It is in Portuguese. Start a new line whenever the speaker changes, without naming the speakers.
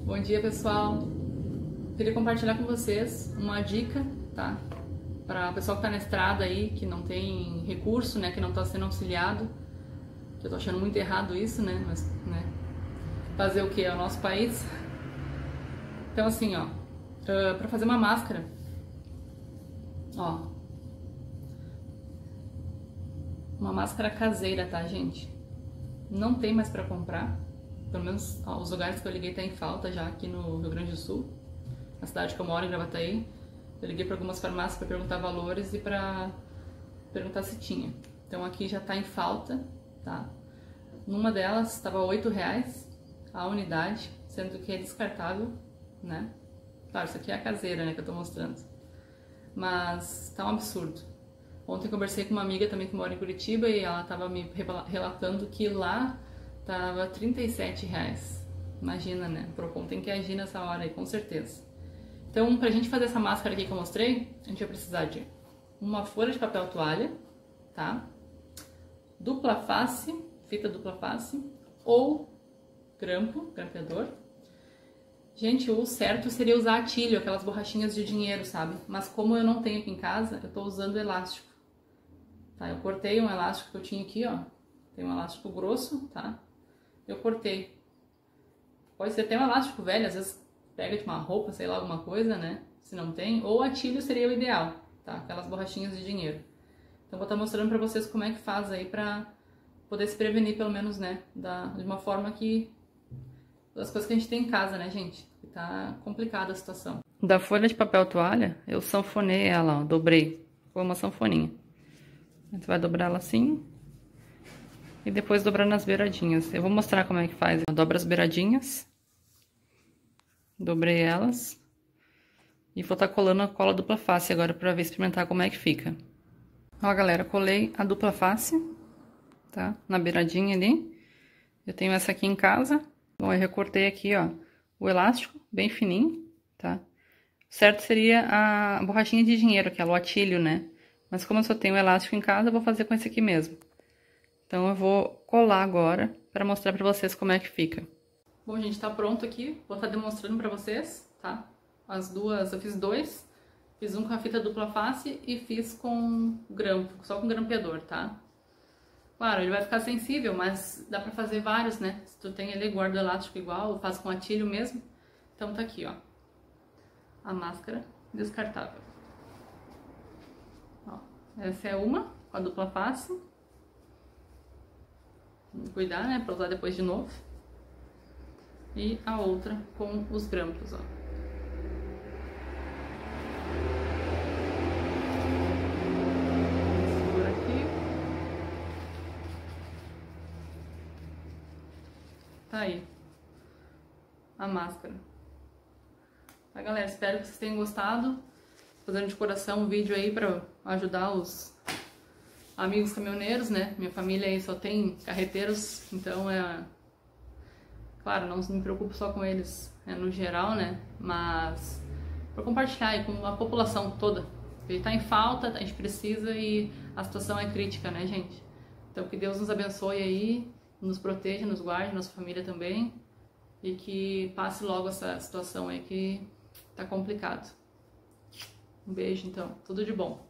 Bom dia, pessoal. Queria compartilhar com vocês uma dica, tá? Para o pessoal que tá na estrada aí, que não tem recurso, né? Que não tá sendo auxiliado. Que eu tô achando muito errado isso, né? Mas, né? Fazer o que? É o nosso país. Então, assim, ó. Pra fazer uma máscara. Ó. Uma máscara caseira, tá, gente? Não tem mais pra comprar. Pelo menos ó, os lugares que eu liguei tá em falta já aqui no Rio Grande do Sul. Na cidade que eu moro, em Gravataí. Eu liguei para algumas farmácias para perguntar valores e para perguntar se tinha. Então aqui já tá em falta, tá? Numa delas estava R$8 a unidade, sendo que é descartável, né? Claro, isso aqui é a caseira, né, que eu tô mostrando. Mas tá um absurdo. Ontem eu conversei com uma amiga também que mora em Curitiba e ela tava me relatando que lá tava R$37. Imagina, né? O Procon tem que agir nessa hora aí, com certeza. Então, pra gente fazer essa máscara aqui que eu mostrei, a gente vai precisar de uma folha de papel toalha, tá? Dupla face, fita dupla face, ou grampeador. Gente, o certo seria usar atilho, aquelas borrachinhas de dinheiro, sabe? Mas como eu não tenho aqui em casa, eu tô usando elástico. Tá? Eu cortei um elástico que eu tinha aqui, ó. Tem um elástico grosso, tá? Eu cortei. Pode ser até um elástico velho, às vezes pega de uma roupa, sei lá, alguma coisa, né? Se não tem. Ou atilho seria o ideal, tá? Aquelas borrachinhas de dinheiro. Então vou estar mostrando pra vocês como é que faz aí pra poder se prevenir, pelo menos, né? De uma forma que... das coisas que a gente tem em casa, né, gente? Que tá complicada a situação. Da folha de papel toalha, eu sanfonei ela, ó. Dobrei. Foi uma sanfoninha. A gente vai dobrar ela assim. E depois dobrar nas beiradinhas. Eu vou mostrar como é que faz. Eu dobro as beiradinhas. Dobrei elas. E vou estar colando a cola dupla face agora pra ver, experimentar como é que fica. Ó, galera, colei a dupla face, tá? Na beiradinha ali. Eu tenho essa aqui em casa. Bom, eu recortei aqui, ó, o elástico, bem fininho, tá? Certo seria a borrachinha de dinheiro, que é o atilho, né? Mas como eu só tenho o elástico em casa, eu vou fazer com esse aqui mesmo. Então, eu vou colar agora pra mostrar pra vocês como é que fica. Bom, gente, tá pronto aqui. Vou estar demonstrando pra vocês, tá? As duas, eu fiz dois. Fiz um com a fita dupla face e fiz com grampo, só com grampeador, tá? Claro, ele vai ficar sensível, mas dá pra fazer vários, né? Se tu tem ele guarda elástico igual, faz com atilho mesmo. Então tá aqui, ó. A máscara descartável. Ó, essa é uma, com a dupla face. Cuidar, né, pra usar depois de novo. E a outra com os grampos, ó. Segura aqui. Tá aí. A máscara. Tá, galera? Espero que vocês tenham gostado. Fazendo de coração um vídeo aí pra ajudar os amigos caminhoneiros, né? Minha família aí só tem carreteiros, então claro, não me preocupo só com eles, no geral, né? Mas para compartilhar aí com a população toda. Ele tá em falta, a gente precisa e a situação é crítica, né, gente? Então que Deus nos abençoe aí, nos proteja, nos guarde, nossa família também. E que passe logo essa situação aí que tá complicado. Um beijo, então. Tudo de bom.